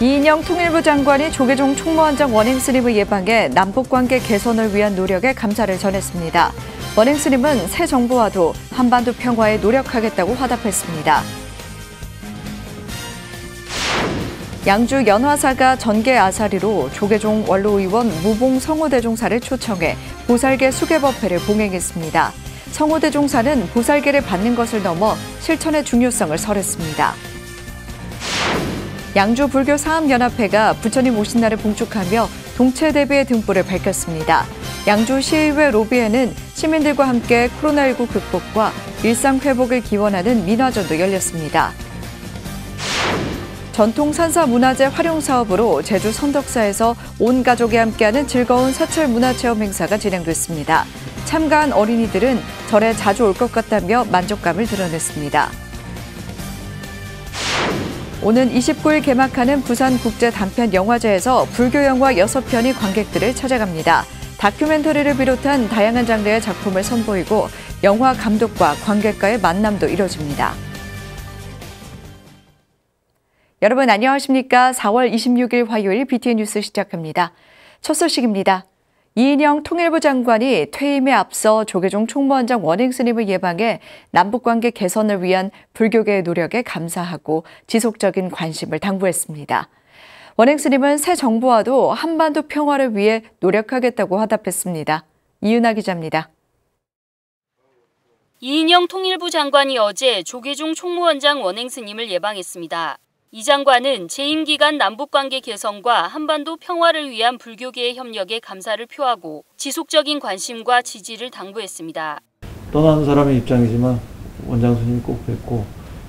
이인영 통일부 장관이 조계종 총무원장 원행 스님의 예방에 남북관계 개선을 위한 노력에 감사를 전했습니다. 원행 스님은 새 정부와도 한반도 평화에 노력하겠다고 화답했습니다. 양주 연화사가 전개 아사리로 조계종 원로의원 무봉 성호대종사를 초청해 보살계 수계법회를 봉행했습니다. 성호대종사는 보살계를 받는 것을 넘어 실천의 중요성을 설했습니다. 양주 불교 사암연합회가 부처님 오신 날을 봉축하며 동체 대비의 등불을 밝혔습니다. 양주 시의회 로비에는 시민들과 함께 코로나19 극복과 일상 회복을 기원하는 민화전도 열렸습니다. 전통 산사 문화재 활용 사업으로 제주 선덕사에서 온 가족이 함께하는 즐거운 사찰 문화체험 행사가 진행됐습니다. 참가한 어린이들은 절에 자주 올 것 같다며 만족감을 드러냈습니다. 오는 29일 개막하는 부산국제단편영화제에서 불교 영화 6편이 관객들을 찾아갑니다. 다큐멘터리를 비롯한 다양한 장르의 작품을 선보이고 영화 감독과 관객과의 만남도 이뤄집니다. 여러분 안녕하십니까? 4월 26일 화요일 BTN 뉴스 시작합니다. 첫 소식입니다. 이인영 통일부 장관이 퇴임에 앞서 조계종 총무원장 원행 스님의 예방에 남북관계 개선을 위한 불교계의 노력에 감사하고 지속적인 관심을 당부했습니다. 원행 스님은 새 정부와도 한반도 평화를 위해 노력하겠다고 화답했습니다. 이은하 기자입니다. 이인영 통일부 장관이 어제 조계종 총무원장 원행 스님을 예방했습니다. 이 장관은 재임 기간 남북관계 개선과 한반도 평화를 위한 불교계의 협력에 감사를 표하고 지속적인 관심과 지지를 당부했습니다. 떠나는 사람의 입장이지만 원장 스님이 꼭 뵙고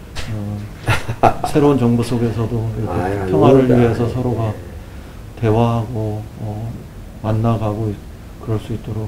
새로운 정부 속에서도 이렇게 평화를 위해서 서로가 대화하고 만나가고 그럴 수 있도록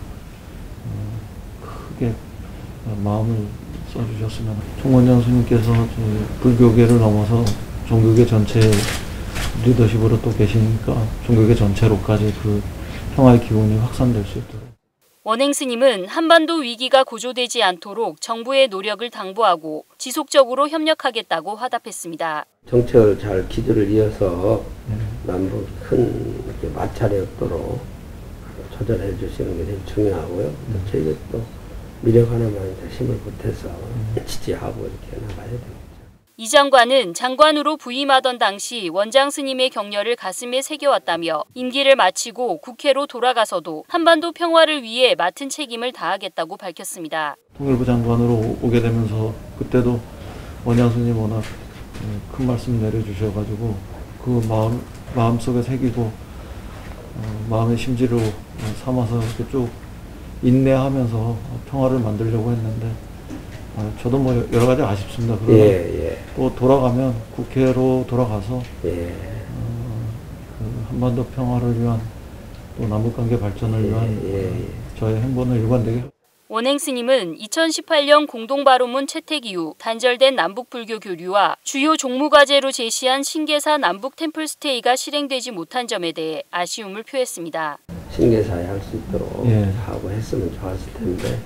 크게 마음을 써주셨으면. 총원장 스님께서 불교계를 넘어서 종교계 전체 리더십으로 또 계시니까 종교계 전체로까지 그 평화의 기운이 확산될 수 있도록. 원행 스님은 한반도 위기가 고조되지 않도록 정부의 노력을 당부하고 지속적으로 협력하겠다고 화답했습니다. 정책을 잘 기조를 이어서 남북 큰 마찰이 없도록 조절해 주시는 게 제일 중요하고요. 저희가 또 미력 하나만 힘을 보태서 지지하고 이렇게 나가야 됩니다. 이 장관은 장관으로 부임하던 당시 원장 스님의 격려를 가슴에 새겨왔다며 임기를 마치고 국회로 돌아가서도 한반도 평화를 위해 맡은 책임을 다하겠다고 밝혔습니다. 통일부 장관으로 오게 되면서 그때도 원장 스님 워낙 큰 말씀 내려주셔가지고 그 마음속에 새기고 마음의 심지로 삼아서 이렇게 쭉 인내하면서 평화를 만들려고 했는데 저도 뭐 여러 가지 아쉽습니다. 그러나 또 돌아가면 국회로 돌아가서 그 한반도 평화를 위한 또 남북관계 발전을 위한 저의 행보는 일관되게. 원행 스님은 2018년 공동바로문 채택 이후 단절된 남북불교 교류와 주요 종무과제로 제시한 신계사 남북 템플스테이가 실행되지 못한 점에 대해 아쉬움을 표했습니다. 신계사에 할 수 있도록 하고 했으면 좋았을 텐데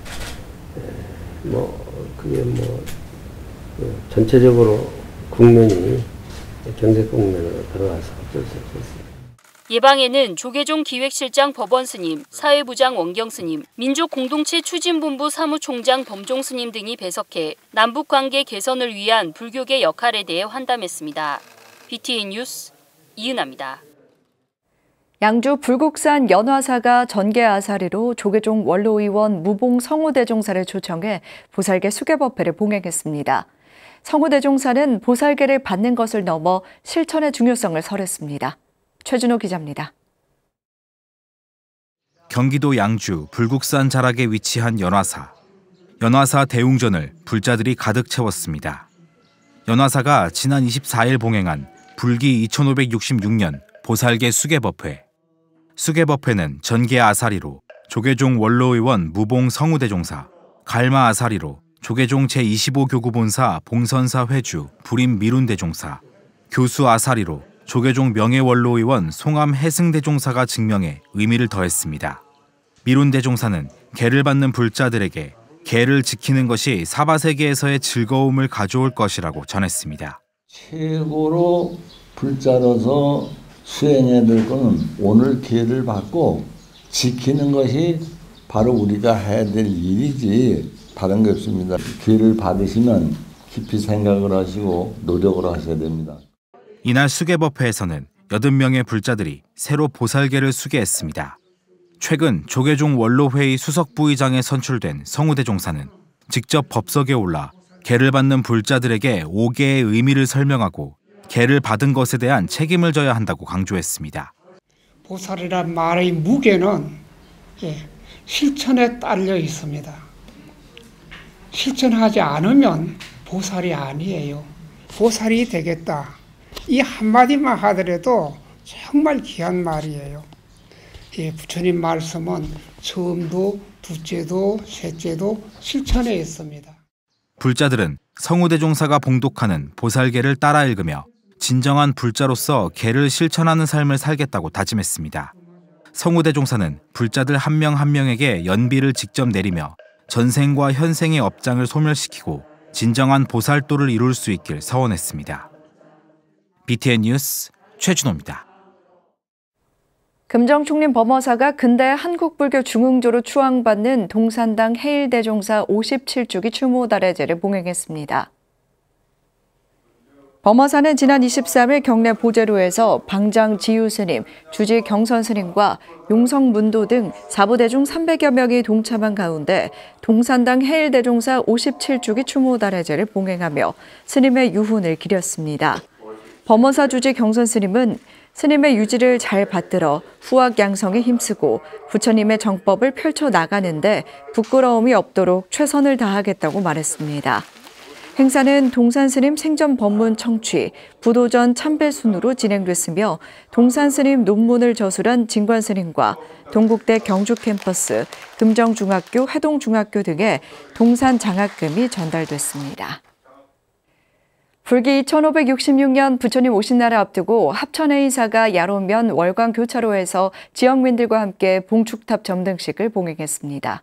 그게 전체적으로 국면이 경제 국면으로 들어와서 어쩔 수 없었습니다. 예방에는 조계종 기획실장 법원 스님, 사회부장 원경 스님, 민족공동체 추진본부 사무총장 범종 스님 등이 배석해 남북관계 개선을 위한 불교계 역할에 대해 환담했습니다. BTN 뉴스 이은하입니다. 양주 불국산 연화사가 전개 아사리로 조계종 원로의원 무봉 성호대종사를 초청해 보살계 수계법회를 봉행했습니다. 성호대종사는 보살계를 받는 것을 넘어 실천의 중요성을 설했습니다. 최준호 기자입니다. 경기도 양주 불국산 자락에 위치한 연화사. 연화사 대웅전을 불자들이 가득 채웠습니다. 연화사가 지난 24일 봉행한 불기 2566년 보살계 수계법회. 수계법회는 전개 아사리로 조계종 원로의원 무봉 성우대종사, 갈마 아사리로 조계종 제25교구 본사 봉선사 회주 불임 미룬대종사, 교수 아사리로 조계종 명예원로의원 송암 해승대종사가 증명해 의미를 더했습니다. 미룬대종사는 계를 받는 불자들에게 계를 지키는 것이 사바세계에서의 즐거움을 가져올 것이라고 전했습니다. 최고로 불자로서 수행해야 될 것은 오늘 기회를 받고 지키는 것이 바로 우리가 해야 될 일이지 다른 게 없습니다. 기회를 받으시면 깊이 생각을 하시고 노력을 하셔야 됩니다. 이날 수계법회에서는 80명의 불자들이 새로 보살개를 수계했습니다. 최근 조계종 원로회의 수석부의장에 선출된 성우대 종사는 직접 법석에 올라 계를 받는 불자들에게 5계의 의미를 설명하고 계를 받은 것에 대한 책임을 져야 한다고 강조했습니다. 보살이란 말의 무게는 실천에 딸려 있습니다. 실천하지 않으면 보살이 아니에요. 보살이 되겠다. 이 한마디만 하더라도 정말 귀한 말이에요. 부처님 말씀은 처음도, 둘째도, 셋째도 실천에 있습니다. 불자들은 성우대 종사가 봉독하는 보살계를 따라 읽으며 진정한 불자로서 계를 실천하는 삶을 살겠다고 다짐했습니다. 성우대 종사는 불자들 한 명 한 명에게 연비를 직접 내리며 전생과 현생의 업장을 소멸시키고 진정한 보살도를 이룰 수 있길 서원했습니다. BTN 뉴스 최준호입니다. 금정총림 범어사가 근대 한국불교 중흥조로 추앙받는 동산당 해일대종사 57주기 추모달해제를 봉행했습니다. 범어사는 지난 23일 경내 보제로에서 방장 지유스님, 주지 경선스님과 용성문도 등 4부대 중 300여 명이 동참한 가운데 동산당 해일대종사 57주기 추모달해제를 봉행하며 스님의 유훈을 기렸습니다. 범어사 주지 경선스님은 스님의 유지를 잘 받들어 후학양성에 힘쓰고 부처님의 정법을 펼쳐나가는데 부끄러움이 없도록 최선을 다하겠다고 말했습니다. 행사는 동산스님 생전 법문 청취, 부도전 참배순으로 진행됐으며 동산스님 논문을 저술한 진관스님과 동국대 경주캠퍼스, 금정중학교, 해동중학교 등의 동산장학금이 전달됐습니다. 불기 1566년 부처님 오신 날을 앞두고 합천해인사가 야로면 월광교차로에서 지역민들과 함께 봉축탑 점등식을 봉행했습니다.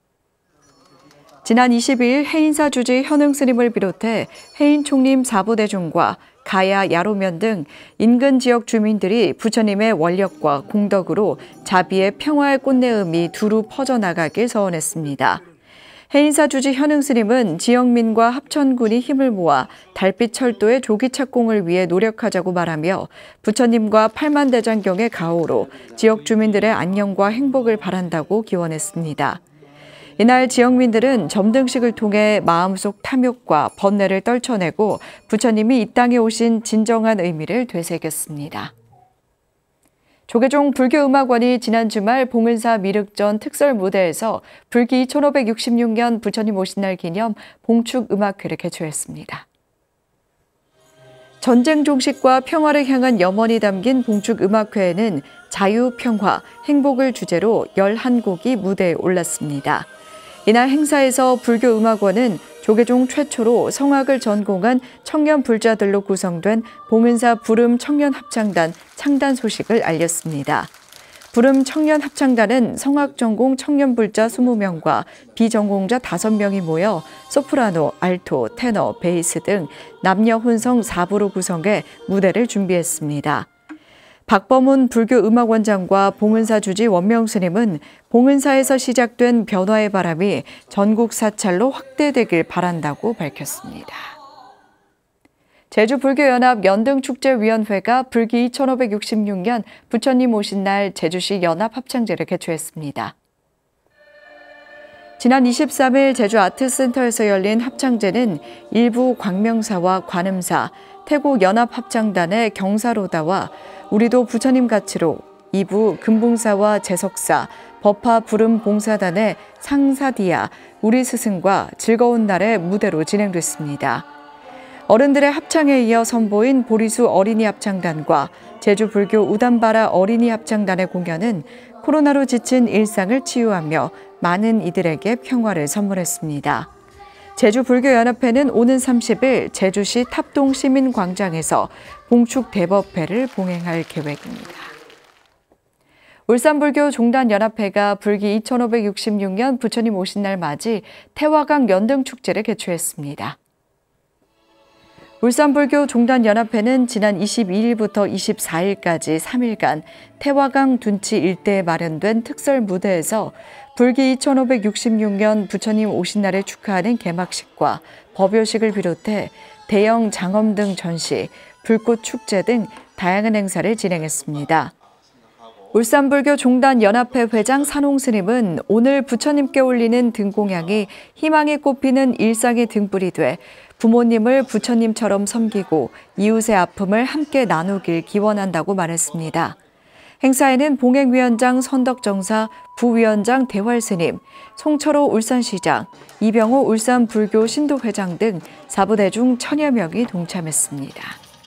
지난 22일 해인사 주지 현흥스님을 비롯해 해인총림 4부대중과 가야, 야로면 등 인근 지역 주민들이 부처님의 원력과 공덕으로 자비의 평화의 꽃내음이 두루 퍼져나가길 서원했습니다. 해인사 주지 현흥스님은 지역민과 합천군이 힘을 모아 달빛 철도의 조기 착공을 위해 노력하자고 말하며 부처님과 팔만대장경의 가호로 지역 주민들의 안녕과 행복을 바란다고 기원했습니다. 이날 지역민들은 점등식을 통해 마음속 탐욕과 번뇌를 떨쳐내고 부처님이 이 땅에 오신 진정한 의미를 되새겼습니다. 조계종 불교음악원이 지난 주말 봉은사 미륵전 특설 무대에서 불기 1566년 부처님 오신 날 기념 봉축음악회를 개최했습니다. 전쟁 종식과 평화를 향한 염원이 담긴 봉축음악회에는 자유, 평화, 행복을 주제로 11곡이 무대에 올랐습니다. 이날 행사에서 불교음악원은 조계종 최초로 성악을 전공한 청년 불자들로 구성된 봉은사 부름 청년합창단 창단 소식을 알렸습니다. 부름 청년합창단은 성악 전공 청년 불자 20명과 비전공자 5명이 모여 소프라노, 알토, 테너, 베이스 등 남녀 혼성 4부로 구성해 무대를 준비했습니다. 박범훈 불교음악원장과 봉은사 주지 원명스님은 봉은사에서 시작된 변화의 바람이 전국 사찰로 확대되길 바란다고 밝혔습니다. 제주불교연합 연등축제위원회가 불기 1566년 부처님 오신 날 제주시 연합합창제를 개최했습니다. 지난 23일 제주아트센터에서 열린 합창제는 일부 광명사와 관음사, 태국연합합창단의 경사로다와 우리도 부처님 가치로 2부 금봉사와 제석사, 법화 부름봉사단의 상사디아, 우리 스승과 즐거운 날의 무대로 진행됐습니다. 어른들의 합창에 이어 선보인 보리수 어린이 합창단과 제주불교 우담바라 어린이 합창단의 공연은 코로나로 지친 일상을 치유하며 많은 이들에게 평화를 선물했습니다. 제주불교연합회는 오는 30일 제주시 탑동시민광장에서 봉축대법회를 봉행할 계획입니다. 울산불교종단연합회가 불기 2566년 부처님 오신 날 맞이 태화강 연등축제를 개최했습니다. 울산불교 종단연합회는 지난 22일부터 24일까지 3일간 태화강 둔치 일대에 마련된 특설 무대에서 불기 2566년 부처님 오신 날을 축하하는 개막식과 법요식을 비롯해 대형 장엄 등 전시, 불꽃 축제 등 다양한 행사를 진행했습니다. 울산불교 종단연합회 회장 산홍스님은 오늘 부처님께 올리는 등공양이 희망이 꼽히는 일상의 등불이 돼 부모님을 부처님처럼 섬기고 이웃의 아픔을 함께 나누길 기원한다고 말했습니다. 행사에는 봉행위원장 선덕정사, 부위원장 대활스님, 송철호 울산시장, 이병호 울산불교 신도회장 등 사부대중 1000여 명이 동참했습니다.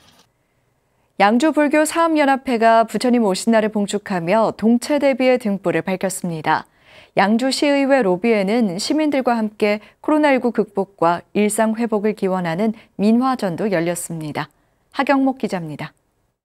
양주불교 사업연합회가 부처님 오신 날을 봉축하며 동체 대비의 등불을 밝혔습니다. 양주시의회 로비에는 시민들과 함께 코로나19 극복과 일상 회복을 기원하는 민화전도 열렸습니다. 하경목 기자입니다.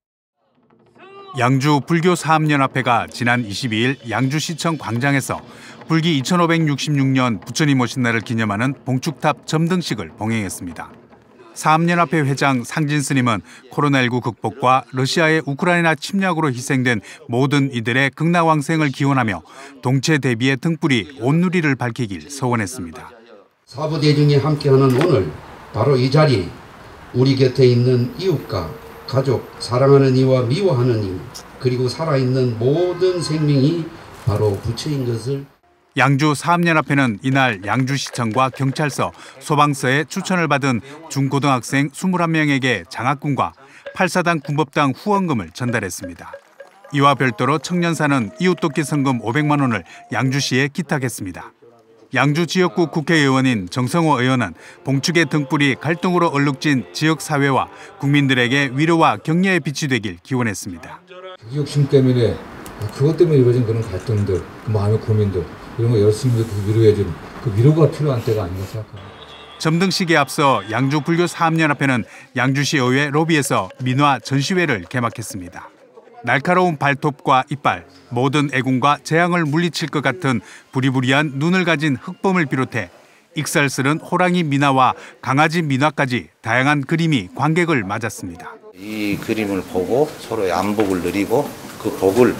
양주 불교 사업연합회가 지난 22일 양주시청 광장에서 불기 2566년 부처님 오신 날을 기념하는 봉축탑 점등식을 봉행했습니다. 사업연합회 회장 상진 스님은 코로나19 극복과 러시아의 우크라이나 침략으로 희생된 모든 이들의 극락왕생을 기원하며 동체 대비의 등불이 온누리를 밝히길 소원했습니다. 사부대중이 함께하는 오늘 바로 이 자리, 우리 곁에 있는 이웃과 가족, 사랑하는 이와 미워하는 이, 그리고 살아있는 모든 생명이 바로 부처인 것을 양주 사업연합회는 이날 양주시청과 경찰서, 소방서에 추천을 받은 중고등학생 21명에게 장학금과 8사당 군법당 후원금을 전달했습니다. 이와 별도로 청년사는 이웃돕기 성금 500만 원을 양주시에 기탁했습니다. 양주 지역구 국회의원인 정성호 의원은 봉축의 등불이 갈등으로 얼룩진 지역사회와 국민들에게 위로와 격려의 빛이 되길 기원했습니다. 욕심 때문에 그것 때문에 이루어진 그런 갈등들, 그 마음의 고민들 이런 거 열심히 위로해주는 그 위로가 필요한 때가 아닌가 생각합니다. 점등식에 앞서 양주불교사업연합회는 양주시의회 로비에서 민화 전시회를 개막했습니다. 날카로운 발톱과 이빨, 모든 애군과 재앙을 물리칠 것 같은 부리부리한 눈을 가진 흑범을 비롯해 익살스런 호랑이 민화와 강아지 민화까지 다양한 그림이 관객을 맞았습니다. 이 그림을 보고 서로의 안복을 누리고 그 복을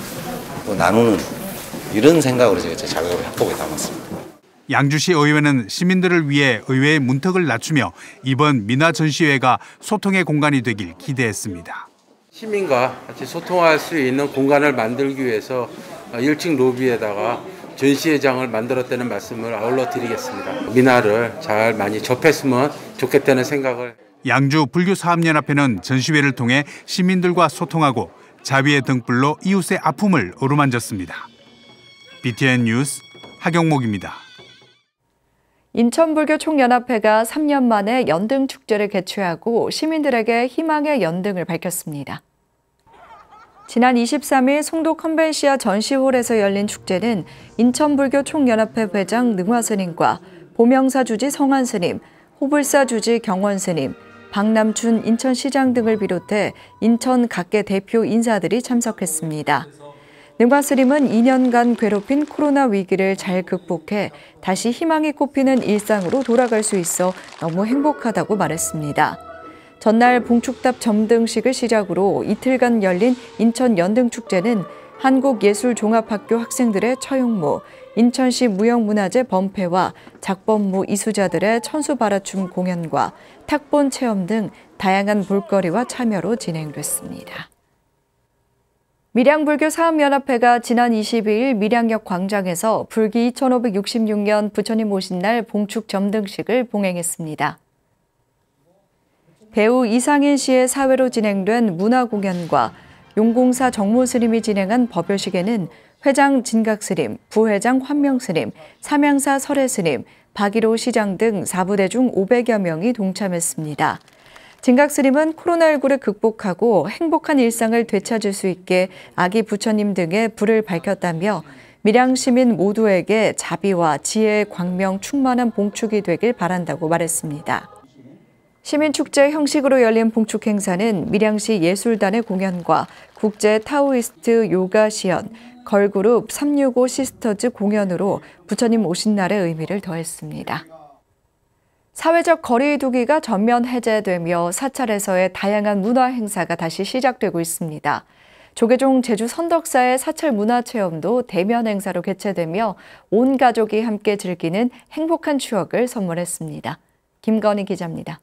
나누는 이런 생각으로 제가 제 작업을 합복에 담았습니다. 양주시 의회는 시민들을 위해 의회의 문턱을 낮추며 이번 민화 전시회가 소통의 공간이 되길 기대했습니다. 시민과 같이 소통할 수 있는 공간을 만들기 위해서 1층 로비에다가 전시회장을 만들었다는 말씀을 아울러 드리겠습니다. 민화를 잘 많이 접했으면 좋겠다는 생각을. 양주 불교사업연합회는 전시회를 통해 시민들과 소통하고 자비의 등불로 이웃의 아픔을 어루만졌습니다. BTN 뉴스 하경목입니다. 인천불교 총연합회가 3년 만에 연등 축제를 개최하고 시민들에게 희망의 연등을 밝혔습니다. 지난 23일 송도 컨벤시아 전시홀에서 열린 축제는 인천불교 총연합회 회장 능화스님과 보명사 주지 성환스님, 호불사 주지 경원스님, 박남춘 인천시장 등을 비롯해 인천 각계 대표 인사들이 참석했습니다. 능화스님은 2년간 괴롭힌 코로나 위기를 잘 극복해 다시 희망이 꼽히는 일상으로 돌아갈 수 있어 너무 행복하다고 말했습니다. 전날 봉축탑 점등식을 시작으로 이틀간 열린 인천 연등축제는 한국예술종합학교 학생들의 처용무, 인천시 무형문화재 범패와 작법무 이수자들의 천수바라춤 공연과 탁본 체험 등 다양한 볼거리와 참여로 진행됐습니다. 밀양불교 사업연합회가 지난 22일 밀양역 광장에서 불기 2566년 부처님 오신 날 봉축 점등식을 봉행했습니다. 배우 이상인 씨의 사회로 진행된 문화공연과 용공사 정모스님이 진행한 법요식에는 회장 진각스님, 부회장 환명스님, 삼양사 설혜스님, 박일호 시장 등 사부대중 500여 명이 동참했습니다. 진각스님은 코로나19를 극복하고 행복한 일상을 되찾을 수 있게 아기 부처님 등의 불을 밝혔다며 밀양 시민 모두에게 자비와 지혜의 광명 충만한 봉축이 되길 바란다고 말했습니다. 시민축제 형식으로 열린 봉축 행사는 밀양시 예술단의 공연과 국제 타오이스트 요가 시연, 걸그룹 365 시스터즈 공연으로 부처님 오신 날의 의미를 더했습니다. 사회적 거리 두기가 전면 해제되며 사찰에서의 다양한 문화 행사가 다시 시작되고 있습니다. 조계종 제주 선덕사의 사찰 문화체험도 대면 행사로 개최되며 온 가족이 함께 즐기는 행복한 추억을 선물했습니다. 김건희 기자입니다.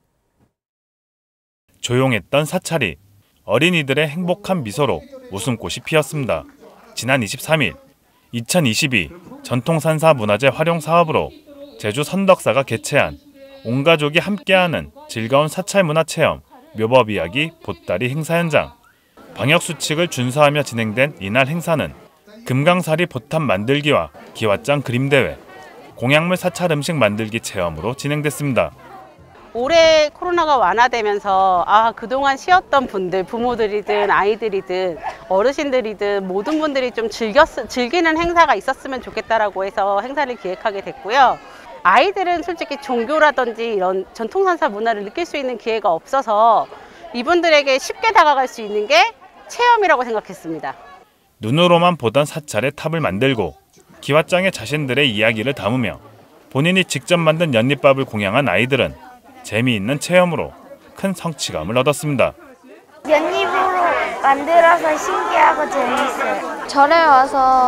조용했던 사찰이 어린이들의 행복한 미소로 웃음꽃이 피었습니다. 지난 23일 2022 전통산사 문화재 활용 사업으로 제주 선덕사가 개최한 온 가족이 함께하는 즐거운 사찰 문화체험 묘법 이야기 보따리 행사 현장. 방역수칙을 준수하며 진행된 이날 행사는 금강사리 보탑 만들기와 기왓장 그림대회, 공약물 사찰 음식 만들기 체험으로 진행됐습니다. 올해 코로나가 완화되면서 그동안 쉬었던 분들, 부모들이든 아이들이든 어르신들이든 모든 분들이 좀 즐기는 행사가 있었으면 좋겠다라고 해서 행사를 기획하게 됐고요. 아이들은 솔직히 종교라든지 이런 전통산사 문화를 느낄 수 있는 기회가 없어서 이분들에게 쉽게 다가갈 수 있는 게 체험이라고 생각했습니다. 눈으로만 보던 사찰의 탑을 만들고 기왓장에 자신들의 이야기를 담으며 본인이 직접 만든 연잎밥을 공양한 아이들은 재미있는 체험으로 큰 성취감을 얻었습니다. 연잎으로 만들어서 신기하고 재밌어요. 절에 와서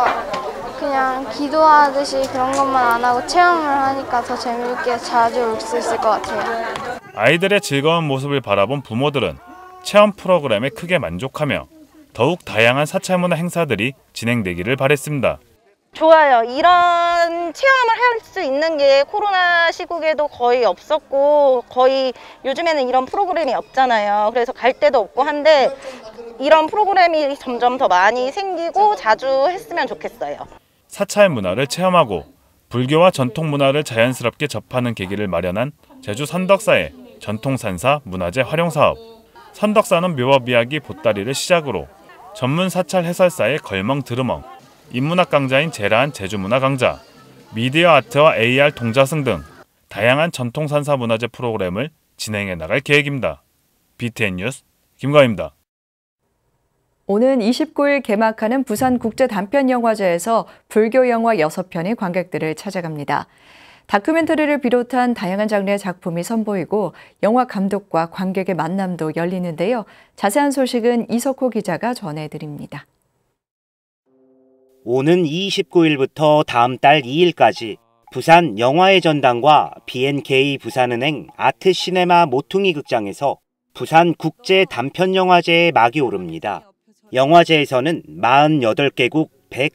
그냥 기도하듯이 그런 것만 안 하고 체험을 하니까 더 재미있게 자주 올 수 있을 것 같아요. 아이들의 즐거운 모습을 바라본 부모들은 체험 프로그램에 크게 만족하며 더욱 다양한 사찰문화 행사들이 진행되기를 바랬습니다. 좋아요. 이런 체험을 할 수 있는 게 코로나 시국에도 거의 없었고 거의 요즘에는 이런 프로그램이 없잖아요. 그래서 갈 데도 없고 한데 이런 프로그램이 점점 더 많이 생기고 자주 했으면 좋겠어요. 사찰 문화를 체험하고 불교와 전통 문화를 자연스럽게 접하는 계기를 마련한 제주 선덕사의 전통산사 문화재 활용 사업. 선덕사는 묘법 이야기 보따리를 시작으로 전문 사찰 해설사의 걸멍 드르멍, 인문학 강좌인 제라한 제주문화 강좌, 미디어 아트와 AR 동자승 등 다양한 전통산사 문화재 프로그램을 진행해 나갈 계획입니다. BTN 뉴스 김건희입니다. 오는 29일 개막하는 부산국제단편영화제에서 불교 영화 6편이 관객들을 찾아갑니다. 다큐멘터리를 비롯한 다양한 장르의 작품이 선보이고 영화 감독과 관객의 만남도 열리는데요. 자세한 소식은 이석호 기자가 전해드립니다. 오는 29일부터 다음 달 2일까지 부산 영화의 전당과 B&K 부산은행 아트시네마 모퉁이 극장에서 부산 국제 단편영화제에 막이 오릅니다. 영화제에서는 48개국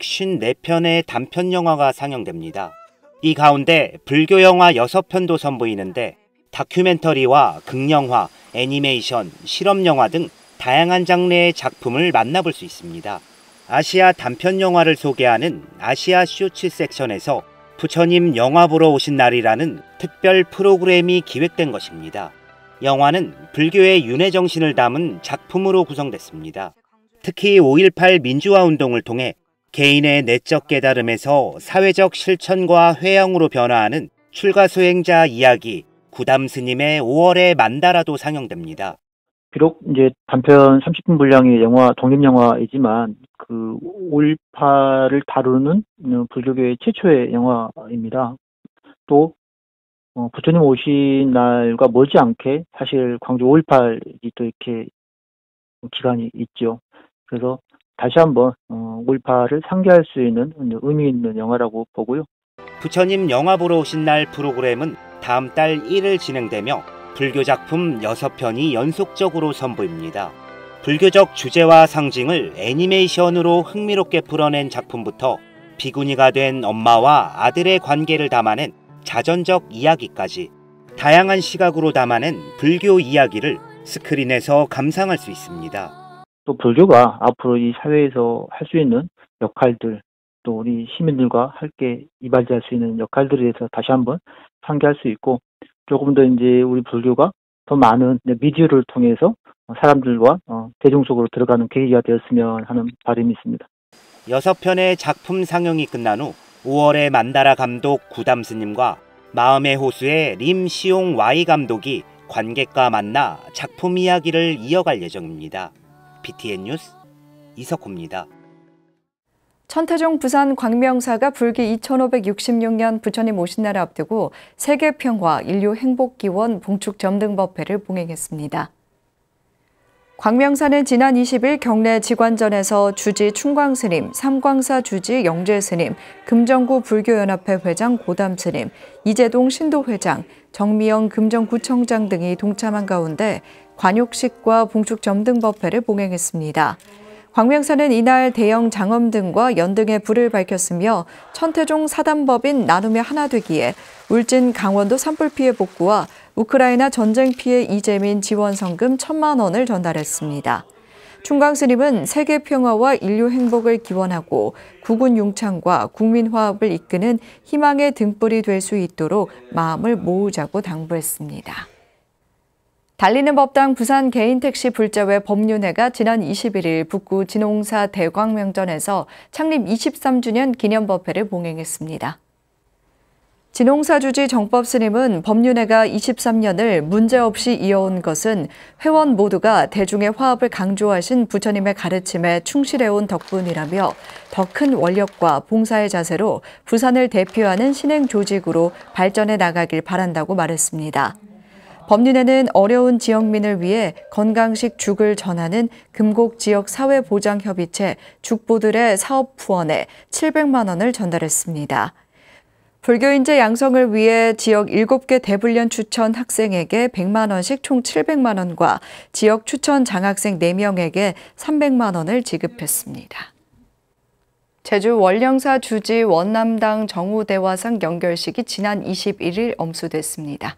154편의 단편영화가 상영됩니다. 이 가운데 불교 영화 6편도 선보이는데 다큐멘터리와 극영화, 애니메이션, 실험영화 등 다양한 장르의 작품을 만나볼 수 있습니다. 아시아 단편영화를 소개하는 아시아 쇼츠 섹션에서 부처님 영화 보러 오신 날이라는 특별 프로그램이 기획된 것입니다. 영화는 불교의 윤회 정신을 담은 작품으로 구성됐습니다. 특히 5.18 민주화운동을 통해 개인의 내적 깨달음에서 사회적 실천과 회영으로 변화하는 출가수행자 이야기, 구담스님의 5월의 만다라도 상영됩니다. 비록 이제 단편 30분 분량의 영화, 독립영화이지만 그 5.18을 다루는 불교계의 최초의 영화입니다. 또 부처님 오신 날과 멀지않게 사실 광주 5.18이 또 이렇게 기간이 있죠. 그래서 다시 한번 5.18을 상기할 수 있는 의미 있는 영화라고 보고요. 부처님 영화 보러 오신 날 프로그램은 다음 달 1일 진행되며 불교 작품 6편이 연속적으로 선보입니다. 불교적 주제와 상징을 애니메이션으로 흥미롭게 풀어낸 작품부터 비구니가 된 엄마와 아들의 관계를 담아낸 자전적 이야기까지 다양한 시각으로 담아낸 불교 이야기를 스크린에서 감상할 수 있습니다. 또 불교가 앞으로 이 사회에서 할 수 있는 역할들, 또 우리 시민들과 함께 이바지할 수 있는 역할들에 대해서 다시 한번 상기할 수 있고, 조금 더 이제 우리 불교가 더 많은 미디어를 통해서 사람들과 대중 속으로 들어가는 계기가 되었으면 하는 바람이 있습니다. 6편의 작품 상영이 끝난 후 5월의 만다라 감독 구담스님과 마음의 호수의 림시용 Y 감독이 관객과 만나 작품 이야기를 이어갈 예정입니다. BTN 뉴스 이석호입니다. 천태종 부산 광명사가 불기 2566년 부처님 오신 날을 앞두고 세계평화 인류행복기원 봉축점등법회를 봉행했습니다. 광명사는 지난 20일 경내 직관전에서 주지 충광스님, 삼광사 주지 영재스님, 금정구 불교연합회 회장 고담스님, 이재동 신도회장, 정미영 금정구청장 등이 동참한 가운데 관욕식과 봉축점등법회를 봉행했습니다. 광명사는 이날 대형 장엄 등과 연등의 불을 밝혔으며 천태종 사단법인 나눔의 하나 되기에 울진 강원도 산불 피해 복구와 우크라이나 전쟁 피해 이재민 지원 성금 1,000만 원을 전달했습니다. 충광스님은 세계 평화와 인류 행복을 기원하고 국군 융창과 국민 화합을 이끄는 희망의 등불이 될 수 있도록 마음을 모으자고 당부했습니다. 달리는 법당 부산 개인택시 불자회 법륜회가 지난 21일 북구 진홍사 대광명전에서 창립 23주년 기념법회를 봉행했습니다. 진홍사 주지 정법 스님은 법륜회가 23년을 문제없이 이어온 것은 회원 모두가 대중의 화합을 강조하신 부처님의 가르침에 충실해온 덕분이라며 더 큰 원력과 봉사의 자세로 부산을 대표하는 신행 조직으로 발전해 나가길 바란다고 말했습니다. 법륜회는 어려운 지역민을 위해 건강식 죽을 전하는 금곡 지역 사회보장협의체 죽보들의 사업 후원에 700만 원을 전달했습니다. 불교인재 양성을 위해 지역 7개 대불련 추천 학생에게 100만 원씩 총 700만 원과 지역 추천 장학생 4명에게 300만 원을 지급했습니다. 제주 월령사 주지 원남당 정우대화상 연결식이 지난 21일 엄수됐습니다.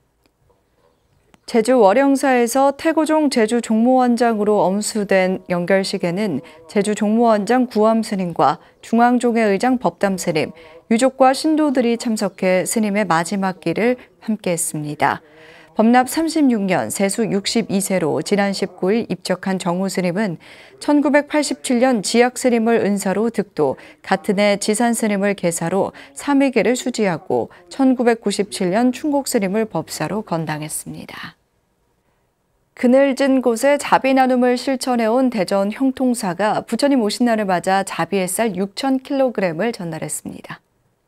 제주 월령사에서 태고종 제주 종무원장으로 엄수된 연결식에는 제주 종무원장 구암 스님과 중앙종회 의장 법담 스님, 유족과 신도들이 참석해 스님의 마지막 길을 함께했습니다. 법납 36년 세수 62세로 지난 19일 입적한 정우 스님은 1987년 지약 스님을 은사로 득도, 같은 해 지산 스님을 계사로 삼위계를 수지하고 1997년 충곡 스님을 법사로 건당했습니다. 그늘진 곳에 자비 나눔을 실천해온 대전 형통사가 부처님 오신 날을 맞아 자비의 쌀 6,000kg을 전달했습니다.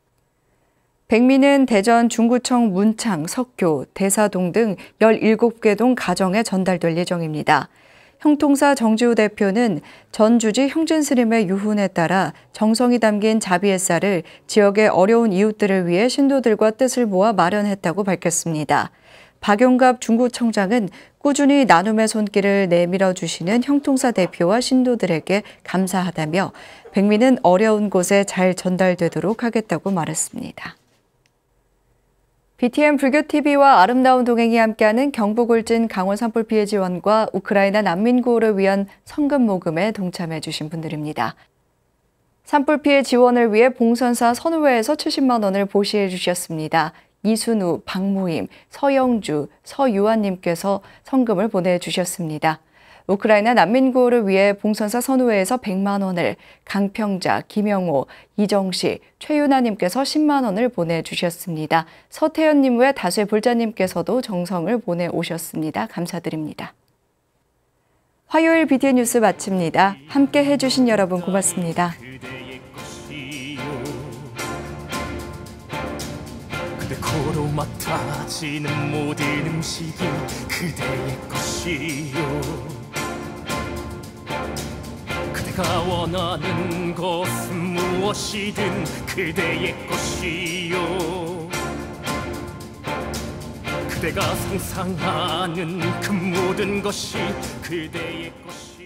백미는 대전 중구청 문창, 석교, 대사동 등 17개 동 가정에 전달될 예정입니다. 형통사 정지우 대표는 전 주지 형진 스님의 유훈에 따라 정성이 담긴 자비의 쌀을 지역의 어려운 이웃들을 위해 신도들과 뜻을 모아 마련했다고 밝혔습니다. 박용갑 중구청장은 꾸준히 나눔의 손길을 내밀어 주시는 형통사 대표와 신도들에게 감사하다며 백미는 어려운 곳에 잘 전달되도록 하겠다고 말했습니다. BTN 불교TV와 아름다운 동행이 함께하는 경북 울진 강원 산불 피해 지원과 우크라이나 난민 구호를 위한 성금 모금에 동참해 주신 분들입니다. 산불 피해 지원을 위해 봉선사 선우회에서 70만 원을 보시해 주셨습니다. 이순우, 박무임, 서영주, 서유한님께서 성금을 보내주셨습니다. 우크라이나 난민 구호를 위해 봉선사 선우회에서 100만 원을, 강평자, 김영호, 이정식, 최윤아님께서 10만 원을 보내주셨습니다. 서태현님 외 다수의 불자님께서도 정성을 보내오셨습니다. 감사드립니다. 화요일 BTN 뉴스 마칩니다. 함께 해주신 여러분 고맙습니다. 코로 맡아지는 모든 음식이 그대의 것이요 그대가 원하는 것은 무엇이든 그대의 것이요 그대가 상상하는 그 모든 것이 그대의 것이요